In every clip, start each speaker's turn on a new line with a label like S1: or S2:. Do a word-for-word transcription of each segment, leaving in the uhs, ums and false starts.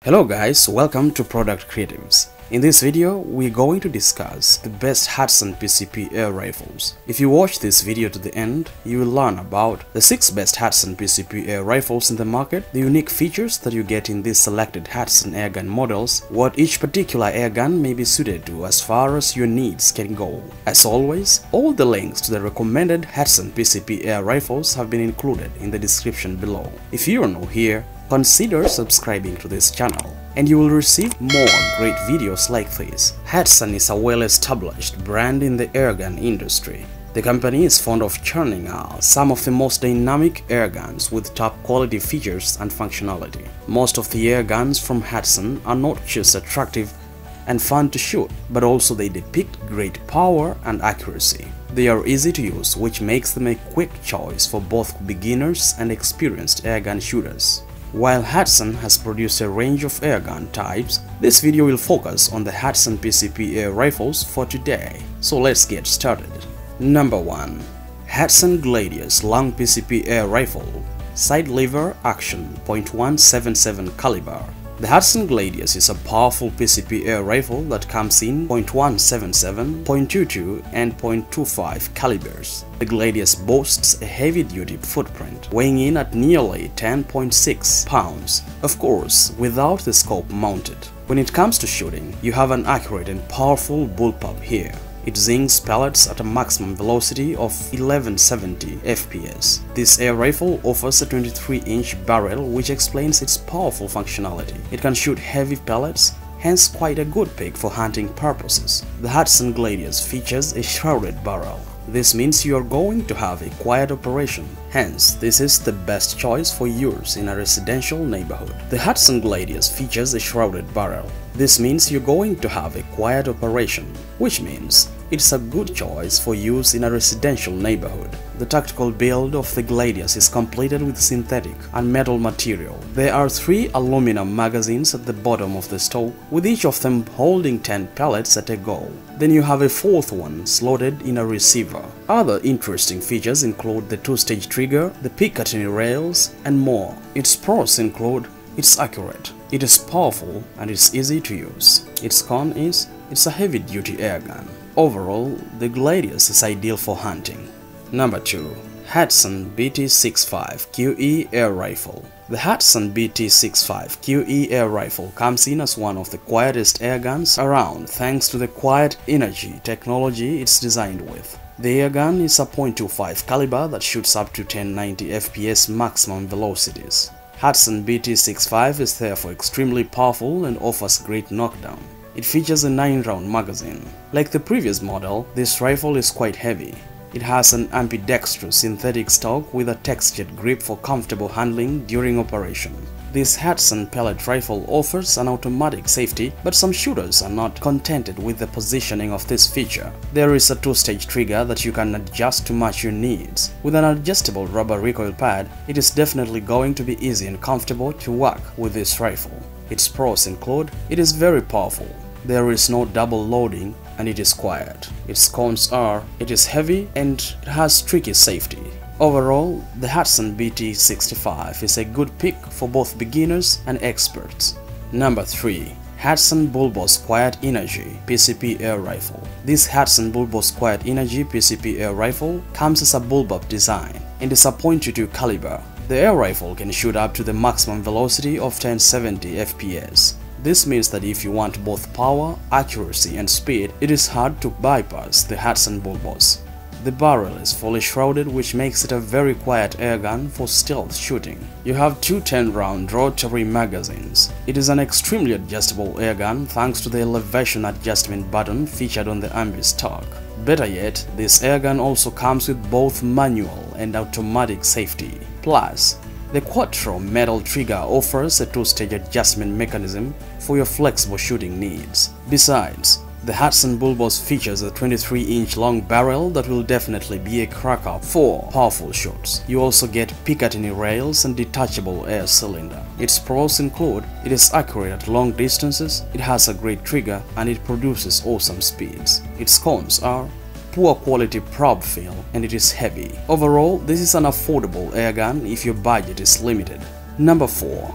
S1: Hello guys, welcome to Product Creatives. In this video, we're going to discuss the best Hudson P C P air rifles. If you watch this video to the end, you will learn about the six best Hudson P C P air rifles in the market, the unique features that you get in these selected Hudson airgun models, what each particular airgun may be suited to as far as your needs can go. As always, all the links to the recommended Hudson P C P air rifles have been included in the description below. If you are new here, consider subscribing to this channel, and you will receive more great videos like this. Hudson is a well-established brand in the airgun industry. The company is fond of churning out some of the most dynamic airguns with top quality features and functionality. Most of the airguns from Hudson are not just attractive and fun to shoot, but also they depict great power and accuracy. They are easy to use, which makes them a quick choice for both beginners and experienced airgun shooters. While Hudson has produced a range of airgun types, this video will focus on the Hudson P C P air rifles for today. So let's get started. Number one. Hudson Gladius Long P C P Air Rifle. Side lever action point one seven seven caliber. The Hudson Gladius is a powerful P C P air rifle that comes in point one seven seven, point two two and point two five calibers. The Gladius boasts a heavy-duty footprint, weighing in at nearly ten point six pounds, of course without the scope mounted. When it comes to shooting, you have an accurate and powerful bullpup here. It zings pellets at a maximum velocity of eleven seventy F P S. This air rifle offers a twenty-three inch barrel, which explains its powerful functionality. It can shoot heavy pellets, hence quite a good pick for hunting purposes. The Hudson Gladius features a shrouded barrel. This means you are going to have a quiet operation, hence this is the best choice for use in a residential neighborhood. The Hudson Gladius features a shrouded barrel. This means you're going to have a quiet operation, which means it's a good choice for use in a residential neighborhood. The tactical build of the Gladius is completed with synthetic and metal material. There are three aluminum magazines at the bottom of the stock, with each of them holding ten pellets at a go. Then you have a fourth one slotted in a receiver. Other interesting features include the two-stage trigger, the Picatinny rails, and more. Its pros include it's accurate, it is powerful, and it's easy to use. Its con is it's a heavy-duty airgun. Overall, the Gladius is ideal for hunting. Number two. Hudson B T sixty-five Q E Air Rifle. The Hudson B T sixty-five Q E Air Rifle comes in as one of the quietest airguns around thanks to the quiet energy technology it's designed with. The airgun is a point two five caliber that shoots up to ten ninety F P S maximum velocities. Hudson B T sixty-five is therefore extremely powerful and offers great knockdown. It features a nine round magazine. Like the previous model, this rifle is quite heavy. It has an ambidextrous synthetic stock with a textured grip for comfortable handling during operation. This Hudson pellet rifle offers an automatic safety, but some shooters are not contented with the positioning of this feature. There is a two-stage trigger that you can adjust to match your needs. With an adjustable rubber recoil pad, it is definitely going to be easy and comfortable to work with this rifle. Its pros include it is very powerful. There is no double loading and it is quiet. Its cons are it is heavy and it has tricky safety. Overall, the Hudson B T sixty-five is a good pick for both beginners and experts. Number three. Hudson Bullboss Quiet Energy P C P Air Rifle. This Hudson Bullboss Quiet Energy P C P Air Rifle comes as a bullpup design and is a point two two caliber. The air rifle can shoot up to the maximum velocity of ten seventy F P S. This means that if you want both power, accuracy and speed, it is hard to bypass the Hudson Bullboss. The barrel is fully shrouded, which makes it a very quiet airgun for stealth shooting. You have two ten round rotary magazines. It is an extremely adjustable airgun thanks to the elevation adjustment button featured on the ambi stock. Better yet, this airgun also comes with both manual and automatic safety. Plus, the Quattro metal trigger offers a two-stage adjustment mechanism for your flexible shooting needs. Besides, the Hudson Bullboss features a twenty-three inch long barrel that will definitely be a cracker for powerful shots. You also get Picatinny rails and detachable air cylinder. Its pros include it is accurate at long distances, it has a great trigger, and it produces awesome speeds. Its cons are poor quality prob feel and it is heavy. Overall, this is an affordable airgun if your budget is limited. Number four.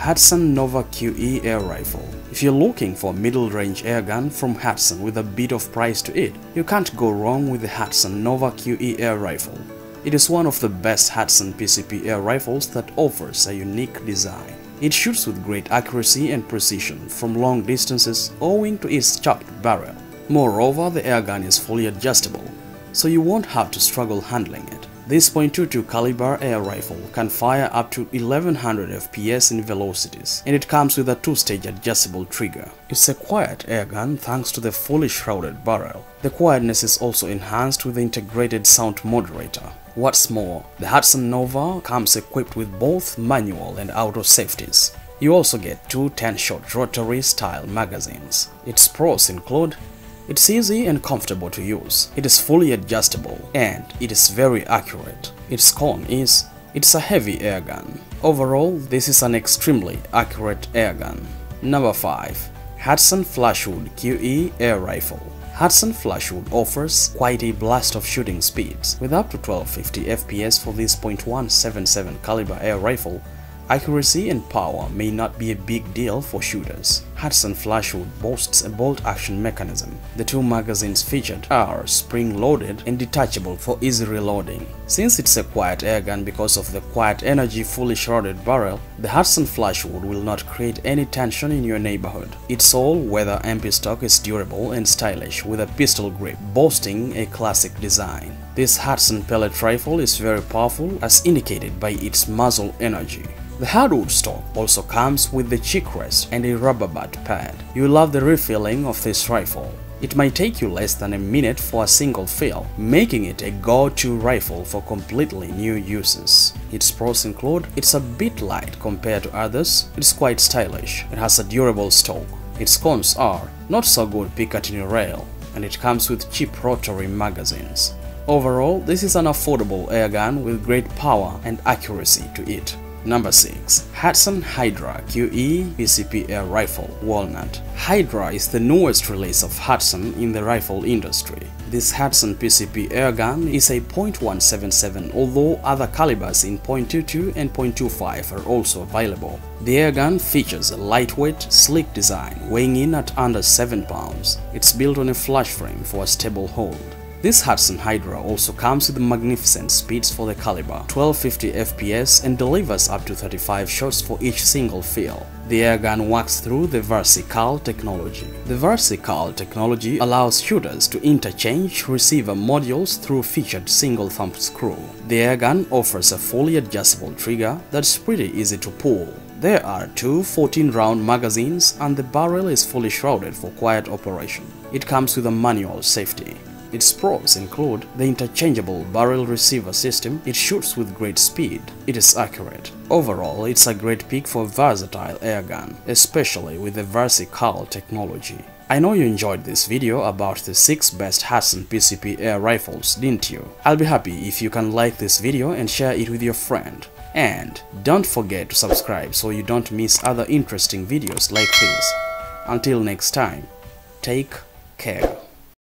S1: Hatsan Nova Q E Air Rifle. If you're looking for a middle-range airgun from Hatsan with a bit of price to it, you can't go wrong with the Hatsan Nova Q E Air Rifle. It is one of the best Hatsan P C P air rifles that offers a unique design. It shoots with great accuracy and precision from long distances owing to its chopped barrel. Moreover, the airgun is fully adjustable, so you won't have to struggle handling it. This point two two caliber air rifle can fire up to eleven hundred F P S in velocities, and it comes with a two-stage adjustable trigger. It's a quiet airgun thanks to the fully shrouded barrel. The quietness is also enhanced with the integrated sound moderator. What's more, the Hatsan Nova comes equipped with both manual and auto safeties. You also get two ten-shot rotary-style magazines. Its pros include: it's easy and comfortable to use, it is fully adjustable, and it is very accurate. Its con is, it's a heavy airgun. Overall, this is an extremely accurate airgun. Number five. Hatsan Flashwood Q E Air Rifle. Hatsan Flashwood offers quite a blast of shooting speeds. With up to twelve fifty F P S for this point one seven seven caliber air rifle, accuracy and power may not be a big deal for shooters. Hatsan Flashwood boasts a bolt-action mechanism. The two magazines featured are spring-loaded and detachable for easy reloading. Since it's a quiet airgun because of the quiet energy fully shrouded barrel, the Hatsan Flashwood will not create any tension in your neighborhood. Its all-weather M P stock is durable and stylish with a pistol grip, boasting a classic design. This Hatsan pellet rifle is very powerful as indicated by its muzzle energy. The hardwood stock also comes with the cheek rest and a rubber butt pad. You love the refilling of this rifle. It might take you less than a minute for a single fill, making it a go-to rifle for completely new uses. Its pros include: it's a bit light compared to others, it's quite stylish, it has a durable stock. Its cons are: not so good Picatinny rail, and it comes with cheap rotary magazines. Overall, this is an affordable airgun with great power and accuracy to it. Number six. Hatsan Hydra Q E P C P Air Rifle Walnut. Hydra is the newest release of Hatsan in the rifle industry. This Hatsan P C P airgun is a point one seven seven, although other calibers in point two two and point two five are also available. The airgun features a lightweight, sleek design, weighing in at under seven pounds. It's built on a flash frame for a stable hold. This Hatsan Hydra also comes with magnificent speeds for the caliber, twelve fifty F P S, and delivers up to thirty-five shots for each single fill. The airgun works through the VertiCAL technology. The VertiCAL technology allows shooters to interchange receiver modules through featured single thumb screw. The airgun offers a fully adjustable trigger that's pretty easy to pull. There are two fourteen round magazines and the barrel is fully shrouded for quiet operation. It comes with a manual safety. Its pros include the interchangeable barrel receiver system, it shoots with great speed, it is accurate. Overall, it's a great pick for a versatile airgun, especially with the VertiCAL technology. I know you enjoyed this video about the six best Hatsan P C P air rifles, didn't you? I'll be happy if you can like this video and share it with your friend. And don't forget to subscribe so you don't miss other interesting videos like this. Until next time, take care.